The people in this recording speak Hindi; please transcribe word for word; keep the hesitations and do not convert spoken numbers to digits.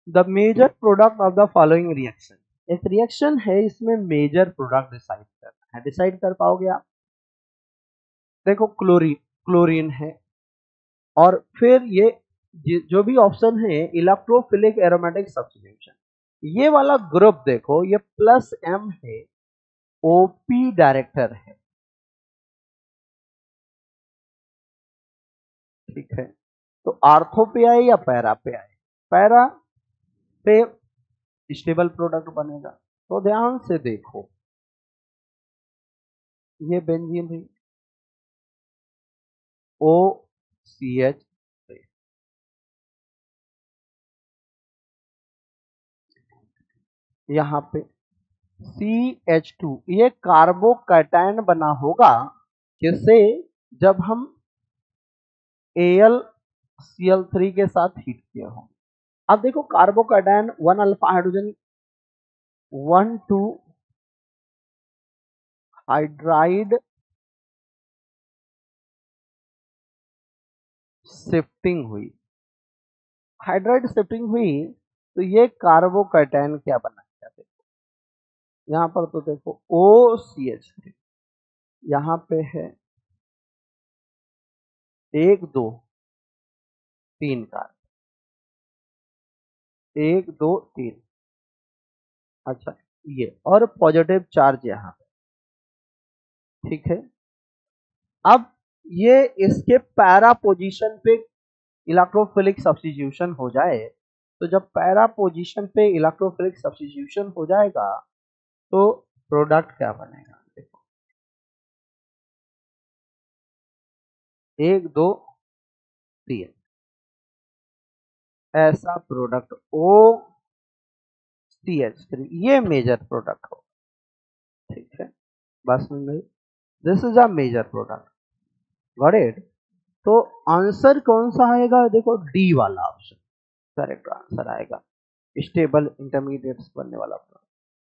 The major product of the following reaction, एक रिएक्शन है इसमें मेजर प्रोडक्ट डिसाइड करना है, डिसाइड कर पाओगे आप? देखो क्लोरीन, क्लोरीन है, और फिर ये जो भी ऑप्शन है इलेक्ट्रोफिलिक एरोमेटिक सब्स्टिट्यूशन, ये वाला ग्रुप देखो ये प्लस एम है, ओपी डायरेक्टर है, ठीक है। तो आर्थो पे आए या पैरा पे आए? पैरा पे स्टेबल प्रोडक्ट बनेगा। तो ध्यान से देखो, ये बेंजीन है, ओ सी एच, यहाँ पे सी एच टू, ये कार्बोकैटायन बना होगा जिससे जब हम A L C L three के साथ हीट किए हों। अब देखो carbocation one alpha hydrogen one two hydride shifting हुई, हाइड्राइड शिफ्टिंग हुई तो ये कार्बोकैटायन क्या बना? देखो यहाँ पर तो देखो ओ सी एच थ्री, यहाँ पे है एक दो तीन कार्बन, एक दो तीन, अच्छा ये, और पॉजिटिव चार्ज यहाँ पे, ठीक है। अब ये इसके पैरा पोजीशन पे इलेक्ट्रोफिलिक सब्स्टिट्यूशन हो जाए, तो जब पैरा पोजीशन पे इलेक्ट्रोफिलिक सब्स्टिट्यूशन हो जाएगा तो प्रोडक्ट क्या बनेगा? देखो एक दो तीन, ऐसा product O C H three, ये मेजर प्रोडक्ट हो, ठीक है। बस में गई, this is a major product, got it. तो आंसर कौन सा आएगा? देखो डी वाला ऑप्शन करेक्ट आंसर आएगा, स्टेबल इंटरमीडिएट्स बनने वाला।